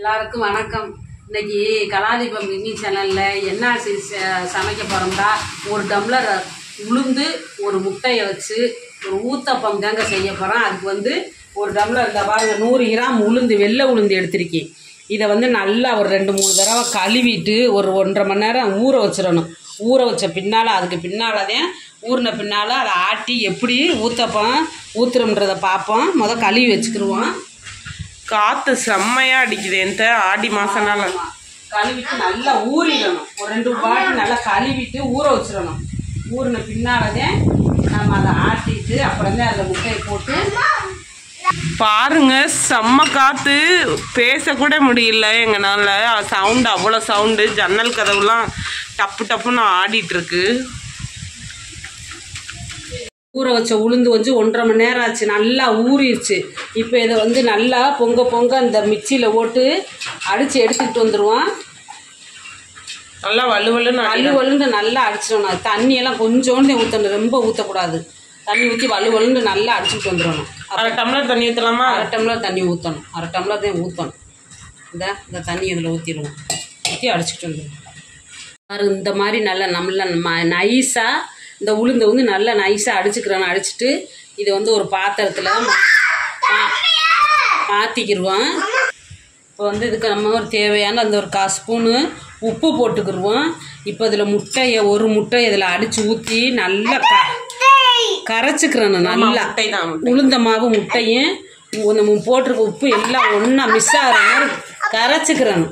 எல்லாருக்கும் வணக்கம். இன்னைக்கு கலாதீபம் மினி சேனல்ல என்ன சமைக்க போறோம்னா, ஒரு டம்ளர் உளுந்து ஒரு முட்டையை வச்சு ஒரு ஊத்தப்பம் தாங்க செய்ய போறோம். அதுக்கு ஒரு டம்ளர் இந்த பாருங்க 100 கிராம் உளுந்து, வெள்ளை உளுந்து எடுத்திருக்கேன். இதை நல்லா ஒரு 2-3 தடவை கழுவிட்டு ஒரு 1.5 மணி நேரம் ஊற வச்சிடணும். ஊற வச்ச பின்னால் அதுக்கு பின்னால்தான் ஊறின பின்னால் அதை ஆட்டி எப்படி ஊத்தப்பம் ஊத்துறோம்ன்றதை பார்ப்போம். கழுவி வச்சுக்கிடுவோம். காற்று செம்மையாக அடிக்குது என்கிட்ட ஆடி மாதம்னால. கழுவிட்டு நல்லா ஊறிடணும். ஒரு 2 பாட்டி நல்லா கழுவிட்டு ஊற வச்சிடணும். ஊறின பின்னால்தான் நம்ம அதை ஆட்டிட்டு அப்புறம் தான் அதில் முட்டையை போட்டு பாருங்க. செம்ம காற்று, பேசக்கூட முடியல எங்களால். சவுண்டு அவ்வளோ சவுண்டு, ஜன்னல் கதவுலாம் டப்பு டப்புன்னு ஆடிட்டுருக்கு. ஊற வச்ச உளுந்து 1.5 மணி நேரம் ஆச்சு. நல்லா ஊறிடுச்சு. இப்போ இதை நல்லா பொங்க அந்த மிக்சியில் போட்டு அடித்து எடுத்துக்கிட்டு வந்துடுவோம். நல்லா வலுவலுன்னு நல்லா அடிச்சிடணும். தண்ணியெல்லாம் கொஞ்சோண்டு ஊற்றணும், ரொம்ப ஊற்றக்கூடாது. தண்ணி ஊற்றி வலுவலுன்னு நல்லா அடிச்சுட்டு வந்துடணும். 1/2 டம்ளர் தண்ணி ஊற்றலாமா? 1/2 டம்ளர் தண்ணி ஊற்றணும். 1/2 டம்ளர் தான் ஊற்றணும். இந்த தண்ணி இதில் ஊற்றிடுவோம். ஊற்றி அடிச்சுட்டு வந்துடுவோம். இந்த மாதிரி நல்லா நைஸாக இந்த உளுந்தை நல்லா நைஸாக அடிச்சுக்கிறோம். அடிச்சுட்டு இதை ஒரு பாத்திரத்தில் மாற்றிக்கிடுவோம். இப்போ இதுக்கு நம்ம ஒரு தேவையான அந்த ஒரு 1/4 ஸ்பூனு உப்பு போட்டுக்கிடுவோம். இப்போ இதில் ஒரு முட்டை இதில் அடித்து ஊற்றி நல்லா கரைச்சிக்கிறோம். நல்லா உளுந்த மாவு முட்டையும் நம்ம போட்டிருக்க உப்பு எல்லாம் ஒன்றா மிஸ் ஆகிற மாதிரி கரைச்சிக்கிறோம்.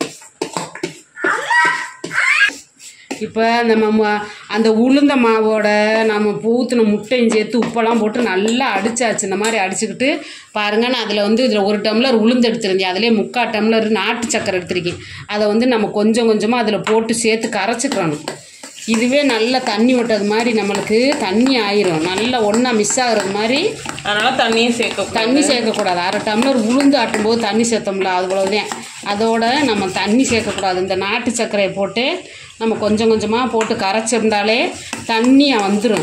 இப்போ நம்ம அந்த உளுந்த மாவோட நம்ம ஊற்றின முட்டையும் சேர்த்து உப்பெல்லாம் போட்டு நல்லா அடித்தாச்சு. இந்த மாதிரி அடிச்சுக்கிட்டு பாருங்கள். நான் அதில் இதில் 1 டம்ளர் உளுந்து எடுத்துருந்தேன். அதிலே 3/4 டம்ளர் நாட்டு சக்கரை எடுத்துருக்கேன். அதை நம்ம கொஞ்சம் கொஞ்சமாக அதில் போட்டு சேர்த்து கரைச்சிக்கிறணும். இதுவே நல்லா தண்ணி விட்டது மாதிரி நம்மளுக்கு தண்ணி ஆயிரும். நல்லா ஒன்றா மிஸ் ஆகுறது மாதிரி. அதனால் தண்ணி சேர்க்கக்கூடாது. 1/2 டம்ளர் உளுந்து ஆட்டும்போது தண்ணி சேர்த்தோம்ல, அவ்வளோதான். அதோட நம்ம தண்ணி சேர்க்கக்கூடாது. இந்த நாட்டு சர்க்கரையை போட்டு நம்ம கொஞ்சம் கொஞ்சமாக போட்டு கரைச்சிருந்தாலே தண்ணியாக வந்துடும்.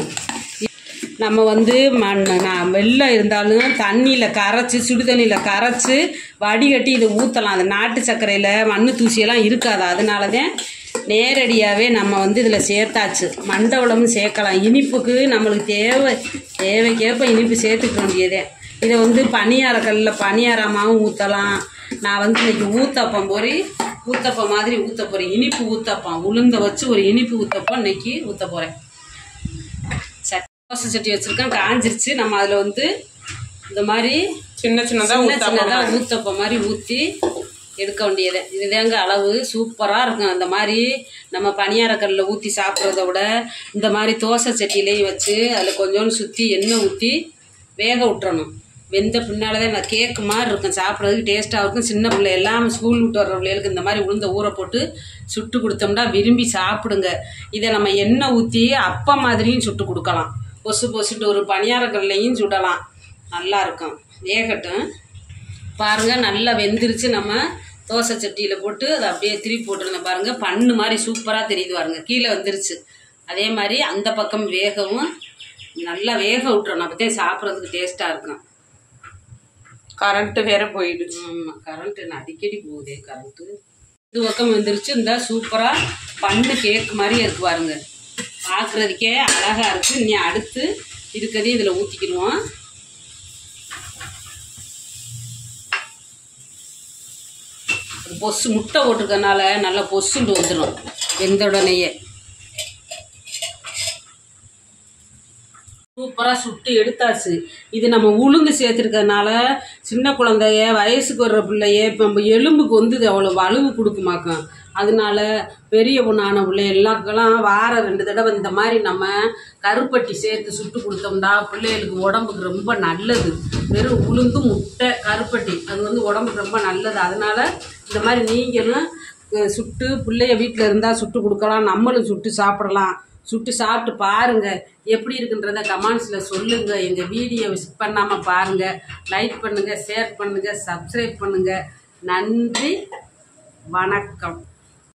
நம்ம வெள்ளம் இருந்தாலும் தண்ணியில் கரைச்சி, சுடு தண்ணியில் கரைச்சி வடிகட்டி இதை ஊற்றலாம். அந்த நாட்டு சர்க்கரையில் மண் தூசியெல்லாம் இருக்காது. அதனால தான் நேரடியாகவே நம்ம இதில் சேர்த்தாச்சு. மண்டவளமும் சேர்க்கலாம். இனிப்புக்கு நம்மளுக்கு தேவைக்கேற்ப இனிப்பு சேர்த்துக்க வேண்டியதே. இதை பனியாரக்கல்லில் பனியாரமாகவும் ஊற்றலாம். நான் இன்னைக்கு ஊத்தப்பம் ஊத்தப்பம் மாதிரி ஊற்ற போகிறேன். இனிப்பு ஊத்தப்பம், உளுந்த வச்சு ஒரு இனிப்பு ஊத்தப்பம் இன்னைக்கு ஊற்ற போகிறேன். தோசை சட்டி வச்சுருக்கேன், காஞ்சிருச்சு. நம்ம அதில் இந்த மாதிரி சின்ன சின்னதாக ஊத்தப்பம் மாதிரி ஊற்றி எடுக்க வேண்டியது. இதுதாங்க அளவு. சூப்பராக இருக்கும். அந்த மாதிரி நம்ம பனியாரக்கல்லில் ஊற்றி சாப்பிட்றத விட இந்த மாதிரி தோசை சட்டியிலையும் வச்சு அதில் கொஞ்சோண்டு சுற்றி எண்ணெய் ஊற்றி வேக விட்டுறணும். வெந்த பின்னால் தான் நான் கேக்கு மாதிரி இருக்கும். சாப்பிட்றதுக்கு டேஸ்ட்டாக இருக்கும். சின்ன பிள்ளை எல்லாம் ஸ்கூல் விட்டு வர்ற பிள்ளைகளுக்கு இந்த மாதிரி உளுந்த ஊற போட்டு சுட்டு கொடுத்தோம்னா விரும்பி சாப்பிடுங்க. இதை நம்ம எண்ணெய் ஊற்றி அப்பம் மாதிரியும் சுட்டு கொடுக்கலாம். பொசுட்டு ஒரு பனியாரக்கல்லையும் சுடலாம். நல்லா இருக்கும். வேகட்டும். பாருங்கள், நல்லா வெந்துருச்சு. நம்ம தோசை சட்டியில் போட்டு அதை அப்படியே திருப்பி போட்டுருங்க. பாருங்கள், பண்ணு மாதிரி சூப்பராக தெரியுது. பாருங்க, கீழே வந்துருச்சு. அதே மாதிரி அந்த பக்கம் வேகவும் நல்லா வேக விட்டுறணும். அப்போதே சாப்பிட்றதுக்கு டேஸ்ட்டாக இருக்கும். கரண்ட்டு வேற போயிடுச்சு. ஆமாம், கரண்ட்டு அடிக்கடி போகுதே கரண்ட்டு. இது பக்கம் வந்துருச்சு. இந்த சூப்பராக பண்ணு கேக் மாதிரியே இருக்கு. பாருங்க, பார்க்குறதுக்கே அழகாக இருக்குது. இனி அடுத்து இருக்கிறதையும் இதில் ஊற்றிக்கிடுவோம். பொசு முட்டை போட்டிருக்கனால நல்லா பொசுண்டு வந்துடும் வெந்த உடனேயே. சூப்பராக சுட்டு எடுத்தாச்சு. இது நம்ம உளுந்து சேர்த்துருக்கறனால சின்ன குழந்தைய, வயசுக்கு வர்ற பிள்ளைய, இப்போ நம்ம எலும்புக்கு அவ்வளோ வலுவு கொடுக்குமாக்கும். அதனால பெரிய பொண்ணான பிள்ளை எல்லாருக்கெல்லாம் வாரம் 2 தடவை இந்த மாதிரி நம்ம கருப்பட்டி சேர்த்து சுட்டு கொடுத்தோம்னா பிள்ளைகளுக்கு உடம்புக்கு ரொம்ப நல்லது. வெறும் உளுந்து, முட்டை, கருப்பட்டி அது உடம்புக்கு ரொம்ப நல்லது. அதனால இந்த மாதிரி நீங்களும் சுட்டு பிள்ளைய வீட்டில் இருந்தால் சுட்டு கொடுக்கலாம். நம்மளும் சுட்டு சாப்பிடலாம். சுட்டு சாப்பிட்டு பாருங்கள். எப்படி இருக்குன்றத கமெண்ட்ஸில் சொல்லுங்கள். எங்கள் வீடியோ மிஸ் பண்ணாமல் பாருங்கள். லைக் பண்ணுங்கள், ஷேர் பண்ணுங்கள், சப்ஸ்கிரைப் பண்ணுங்கள். நன்றி, வணக்கம்.